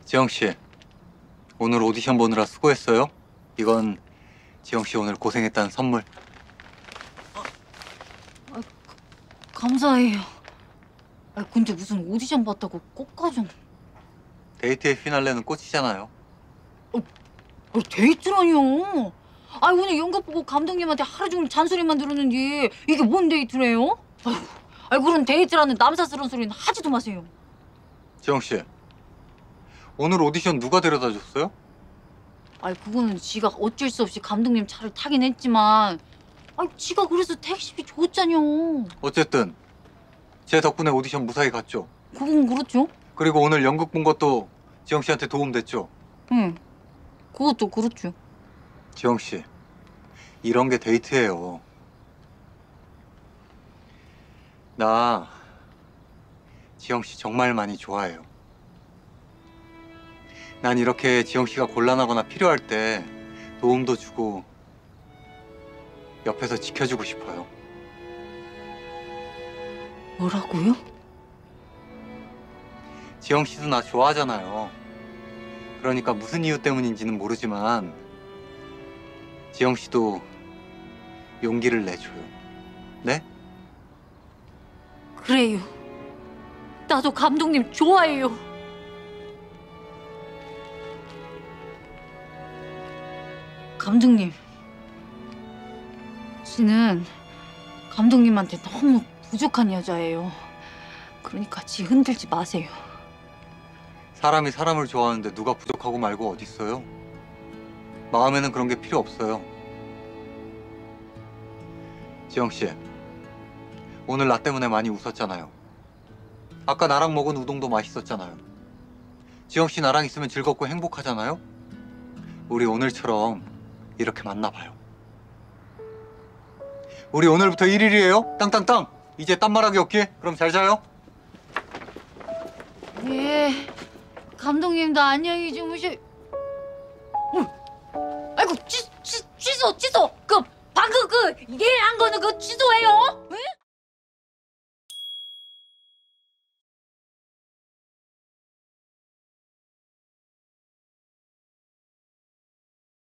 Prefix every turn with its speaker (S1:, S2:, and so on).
S1: 지영 씨, 오늘 오디션 보느라 수고했어요. 이건 지영 씨 오늘 고생했다는 선물.
S2: 감사해요. 근데 무슨 오디션 봤다고 꽃가정?
S1: 데이트의 피날레는 꽃이잖아요.
S2: 데이트라니요? 오늘 연극 보고 감독님한테 하루 종일 잔소리만 들었는데 이게 뭔 데이트래요? 그런 데이트라는 남사스러운 소리는 하지도 마세요.
S1: 지영 씨, 오늘 오디션 누가 데려다 줬어요?
S2: 그거는 지가 어쩔 수 없이 감독님 차를 타긴 했지만 지가 그래서 택시비 줬잖요.
S1: 어쨌든 제 덕분에 오디션 무사히 갔죠.
S2: 그건 그렇죠.
S1: 그리고 오늘 연극 본 것도 지영 씨한테 도움 됐죠.
S2: 응, 그것도 그렇죠.
S1: 지영 씨, 이런 게 데이트예요. 나 지영 씨 정말 많이 좋아해요. 난 이렇게 지영 씨가 곤란하거나 필요할 때 도움도 주고 옆에서 지켜주고 싶어요.
S2: 뭐라고요?
S1: 지영 씨도 나 좋아하잖아요. 그러니까 무슨 이유 때문인지는 모르지만 지영 씨도 용기를 내줘요. 네?
S2: 그래요. 나도 감독님 좋아해요. 감독님, 지는 감독님한테 너무 부족한 여자예요. 그러니까 지 흔들지 마세요.
S1: 사람이 사람을 좋아하는데 누가 부족하고 말고 어딨어요? 마음에는 그런 게 필요 없어요. 지영 씨, 오늘 나 때문에 많이 웃었잖아요. 아까 나랑 먹은 우동도 맛있었잖아요. 지영 씨 나랑 있으면 즐겁고 행복하잖아요. 우리 오늘처럼 이렇게 만나봐요. 우리 오늘부터 1일이에요. 땅땅땅. 이제 딴말하기 없기. 그럼 잘 자요.
S2: 예, 감독님도 안녕히 주무셔. 아이고, 취소. 그 방금 그 얘한 거는 그 취소해요. 응?